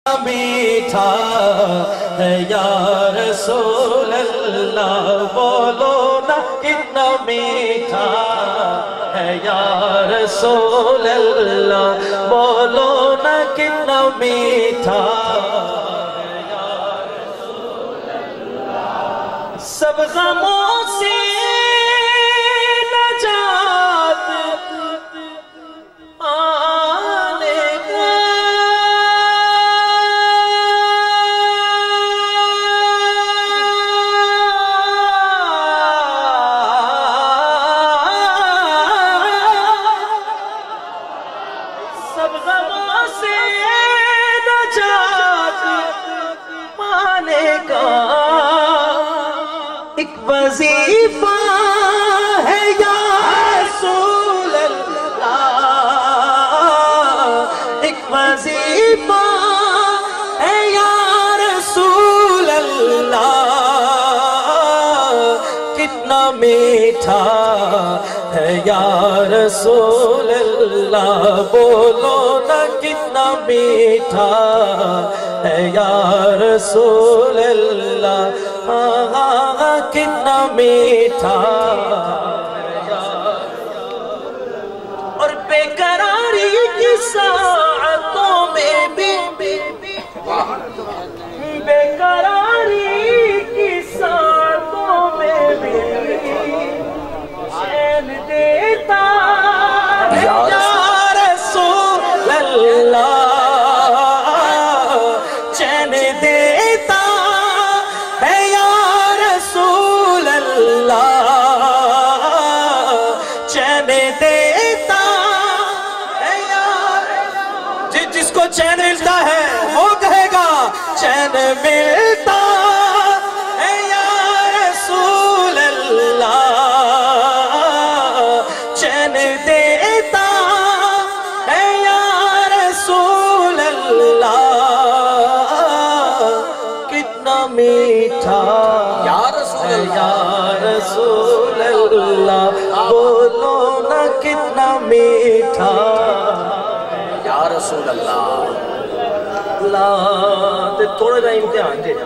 میٹھا ہے یا رسول اللہ، بولو نا کتنا میٹھا ہے یا رسول اللہ، بولو نا کتنا میٹھا ہے یا رسول اللہ۔ سب غموں سے نجات آنے کا، سب غموں سے نجات پانے کا ایک وظیفہ ہے یا رسول اللہ، ایک وظیفہ ہے یا رسول اللہ، کتنا میٹھا ہے یا رسول اللہ، بولو نا کتنا میٹھا ہے یا رسول اللہ، کتنا میٹھا ہے یا رسول اللہ۔ اور بے قراری کی ساعتوں میں بھی بے قراری کی ساعتوں میں بھی چین دیتا ہے یا رسول اللہ، چین دیتا ہے یا رسول اللہ، چین دیتا ہے یا جس کو چین ملتا ہے وہ کہے گا چین ملتا ہے یا رسول اللہ، چین دیتا ہے یا رسول اللہ، کتنا میٹھا یا رسول ہے اللہ، یا رسول اللہ، بولو نا کتنا میٹھا یا رسول اللہ۔ اللہ تے تھوڑا جا امتحان جے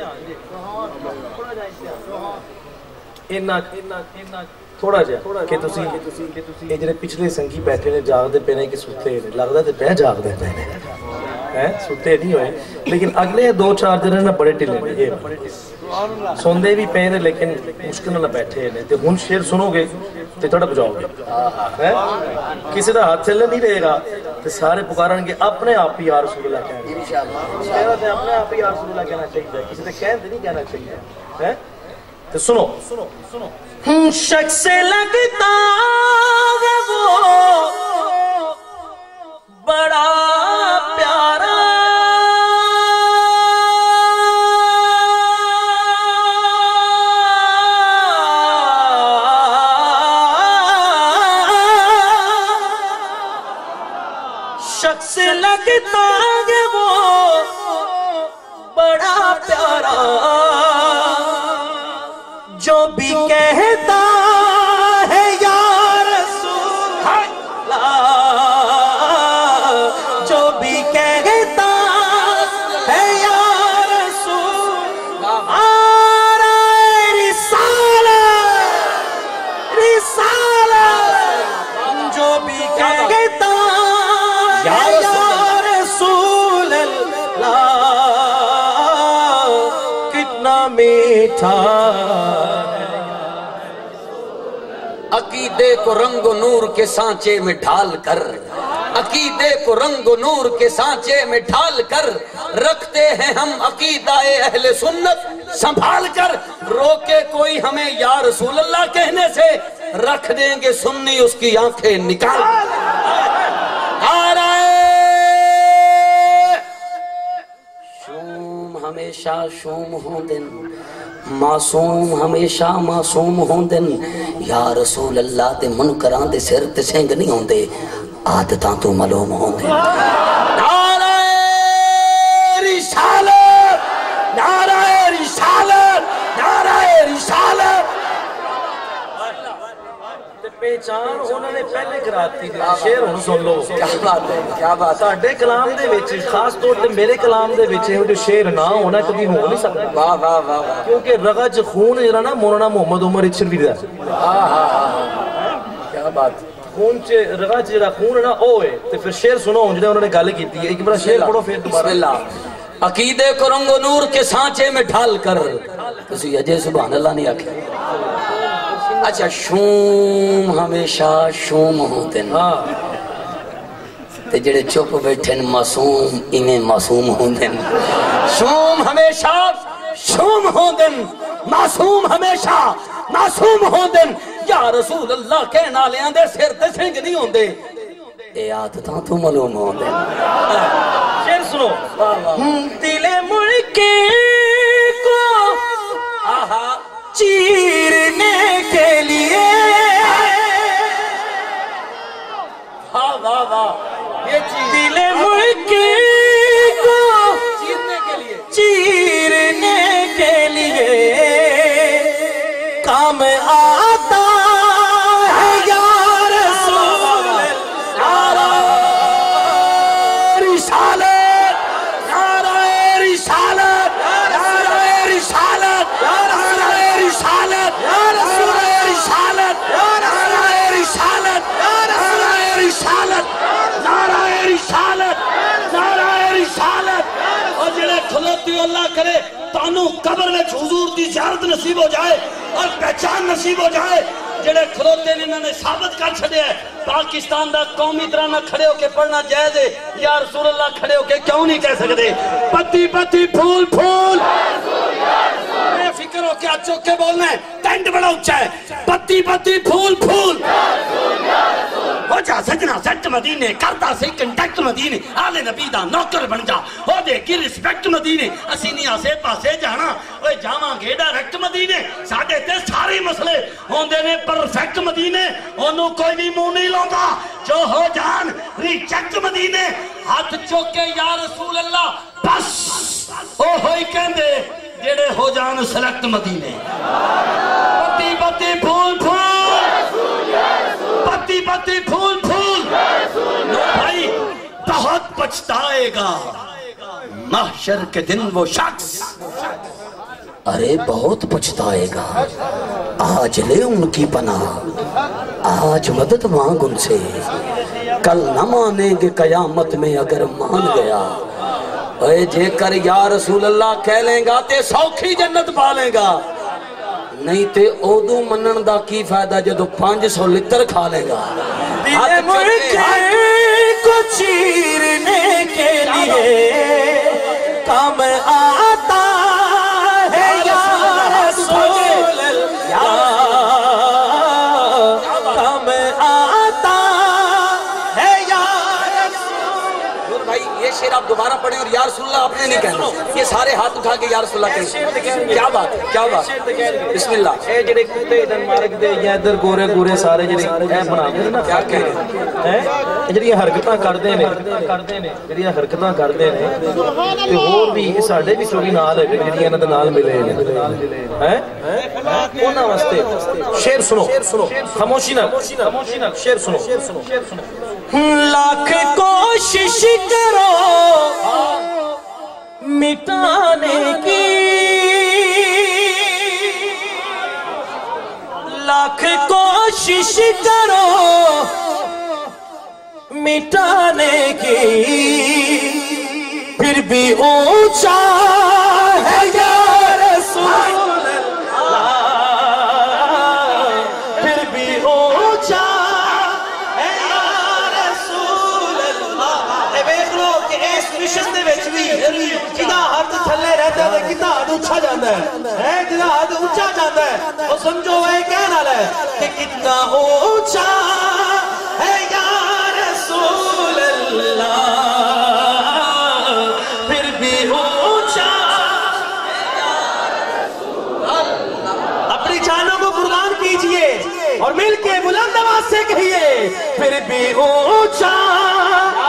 تھوڑا جا کہ تسی یہ جنہیں پچھلے سنگی بیٹھے نے جاگ دے پینے کی سوتے نے لگ دے پہ جاگ دے پینے سوتے نہیں ہوئے، لیکن اگلے دو چار دن نا بڑے ٹلے نے یہ سوندے بھی پینے لیکن مشکل نہ بیٹھے نے تے ہن شیر سنو گے تے تھوڑا بجاؤ گے، کسی دا ہاتھ چلے نہیں رہے گا تے سارے پکارن گے اپنے آپ ہی یا رسول اللہ کہنے گے، اپنے آپ ہی یا رسول اللہ کہنا چاہیے، کسی تے کہنے نہیں کہنا چاہیے۔ تو سنو شخص لگتا ہے وہ بڑا پیارا، شخص لگتا ہے وہ بڑا پیارا، جو بھی کہتا ہے یا رسول اللہ، جو بھی کہتا ہے یا رسول آرائے رسالت، جو بھی کہتا ہے یا رسول اللہ، کتنا میٹھا عقیدے کو رنگ و نور کے سانچے میں ڈھال کر، عقیدے کو رنگ و نور کے سانچے میں ڈھال کر رکھتے ہیں ہم عقیدہ اہل سنت سنبھال کر، روکے کوئی ہمیں یا رسول اللہ کہنے سے رکھ دیں گے سنی اس کی آنکھیں نکال۔ آ رہے شوم ہمیشہ شوم ہوں دن، معصوم ہمیشہ معصوم ہوں دن، یا رسول اللہ دے منکران دے سر تے سنگ نہیں ہوں دے، عادتاں تو معلوم ہوں دے۔ نعرہ رسالت، نعرہ رسالت، نعرہ رسالت۔ پہچان انہوں نے پہلے کراتی ہے شعر ہن سن لو کیا بات ہے کیا بات ہے ساڈے کلام دے وچ خاص طور تے میرے کلام دے وچ یہ جو شعر نہ ہونا کبھی ہو نہیں سکتا واہ واہ واہ کیونکہ رگا چ خون جڑا نا مولانا محمد عمر اچھروی دا کیا بات خون چ رگا چ جڑا خون ہے نا او ہے تے پھر شعر سنو جڑا انہوں نے گل کیتی ہے ایک بار شعر پڑھو پھر دوبارہ بسم اللہ عقیدے کو رنگ و نور کے سانچے میں ڈھال کر تسی اجے سبحان اللہ نہیں آکھیا اچھا شوم ہمیشہ شوم ہوتے ہیں تے جڑے چپ بیٹھے معصوم انہیں معصوم ہوندے شوم ہمیشہ شوم ہوندے معصوم ہمیشہ معصوم ہوندے یا رسول اللہ کہنا لیاں دے سر تے سنگ نہیں ہوندے اے عادتاں تو معلوم ہوندے شعر سنو دل ملکے کو چیرنے کے لیے واہ واہ واہ یہ دل ملکے کو چیرنے کے لیے کام آتا ہے یا رسول نعرہ رسالت نعرہ رسالت نعرہ رسالت نعرہ رسالت نعرہ رسالت نعرہ رسالت نعرہ رسالت نعرہ رسالت نعرہ رسالت اور جڑے کھلوتی اللہ کرے تانوں قبر میں حضور دی زیارت نصیب ہو جائے اور پہچان نصیب ہو جائے جڑے کھلوتے نے انہوں نے ثابت کر چھڑے ہیں پاکستان دا قومی ترانہ کھڑے ہو کے پڑھنا جائز ہے یا رسول اللہ کھڑے ہو کے کیوں نہیں کہہ سکتے پتی پتی پھول پھول بے فکر ہو کے آج چوک کے بولنا ہے ٹینٹ بڑا اچھا ہے پتی پتی پھول پھول ہو جا سجنا سچ مدینے کرتا سی کنٹیکٹ مدینے آلے نبی دا نوکر بن جا ہو دے کی رسپیکٹ مدینے اسی نہیں آسے پاسے جانا اوے جاواں گے ڈائریکٹ مدینے ساڈے تے سارے مسئلے ہوندے نے پرفیکٹ مدینے اونوں کوئی بھی منہ نہیں لاوندا جو ہو جان ریجیکٹ مدینے ہاتھ چوک کے یا رسول اللہ بس او ہوئی کہندے جڑے ہو جان سلیکٹ مدینے پتی پتی پھول پھول پتی پتی پھول پھول بھائی بہت پچھتائے گا محشر کے دن وہ شخص ارے بہت پچھتائے گا آج لے ان کی پناہ آج مدد مانگ ان سے کل نہ مانیں گے قیامت میں اگر مان گیا اے جے کر یا رسول اللہ کہہ لیں گا تے سوکھی جنت پا لیں گا نہیں تے اودو منن دا کی فائدہ جدو 500 لیٹر کھا لے گا دل ملکے کو چیرنے کے لیے کام آتا ہے یا رسول اللہ کام آتا ہے یا رسول بھائی یہ شعر آپ دوبارہ پڑھیں اور یا رسول اللہ آپ نے نہیں کہنا یہ سارے ہاتھ اٹھا کے یا رسول اللہ کہیں کیا بات ہے کیا بات بسم اللہ اے جڑے کتے ڈنمارک دے یا ادھر گورے گورے سارے جڑے اے بنا دے نا کیا کہہ رہے ہیں ہیں جڑی حرکتاں کردے نے جڑی حرکتاں کردے نے تے ہور بھی ساڈے بھی چوری نال ہے جڑی انہاں دے نال ملے نے ہیں انہاں واسطے شعر سنو خاموشی نال شعر سنو لاکھ کوشش کرو مٹانے کی لاکھ کوشش کرو مٹانے کی پھر بھی اونچا ہے یا رسول اللہ پھر بھی اونچا ہے یا رسول اللہ اے ویکھ لو کہ اس مشن دے وچ بھی جدا ہاتھ تھلے رہتا ہے کتا ہاتھ اونچا جاتا ہے جدا ہاتھ اونچا جاتا ہے اور سمجھو وہ کہنے والا ہے کہ کتنا اونچا ہے یا رسول اللہ پھر بھی اونچا ہے یا رسول اللہ اپنی جانوں کو قربان کیجئے اور مل کے بلند آواز سے کہیے پھر بھی اونچا